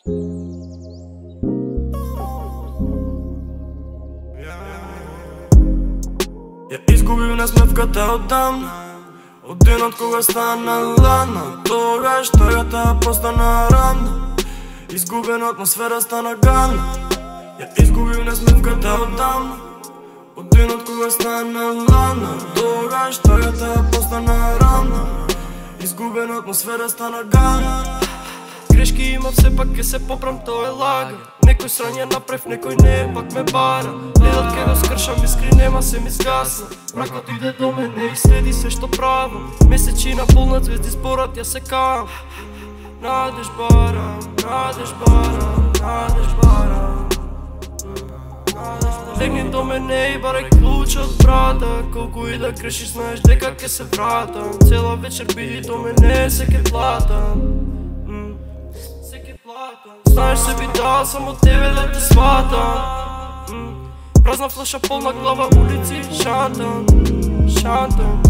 Ja izgubim ne sметката отдавна. От ден от кога стана ладна, тогаш тъгата постана ранна. Изгубена атмосфера стана гадна. Я изгубим не сметката отдавна. От ден от кога стана ладна, тогаш тъгата постана ранна. Изгубена атмосфера стана гадна. Грешки има все пак ке се поправам, то е лагер. Некој срање направив, некој не, пак ме бара. Ледот ке го скршам, искри нема се ми сгасна. Мракот иде до мене и следи се што правам. Месечина полна звезди спорат, ја се кам. Надеж барам, надеж барам, надеж барам. Легни до мене и барај клуч од брата. Колку и да грешиш, знаеш дека ке се вратам. Цела вечер биди до мене, се ке платам. Знаеш се би дал само тебе да те сватам. Празна флаша, полна глава, улици, шантам, шантам.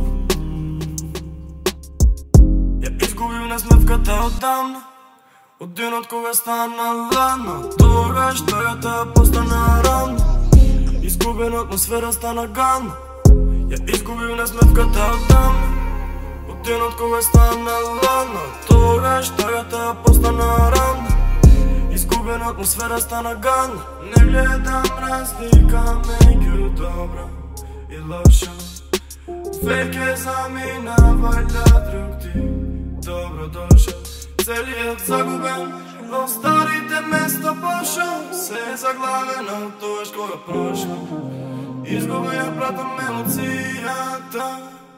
Я изгубив не сметката отдавна. От ден от кога стана ладна, тогаш тъгата постана ранна. Изгубена атмосфера стана гадна. Я изгубив не сметката отдавна. От ден от кога стана ладна, тогаш тъгата постана ранна. Изгубена атмосфера стана гадна. Не гледам разлика меѓу добро и лошо. Веќе заминава друг ти, добро дошол. Целиот загубен во старите места пошол. Се заглавено тоа што го прошло. Изгубен ја пратам емоцијата.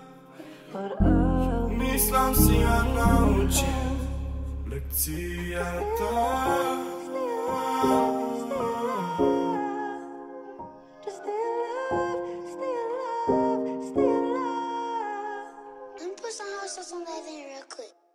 Мислам си ја научи лекцијата. Let me put some hot sauce on that thing real quick.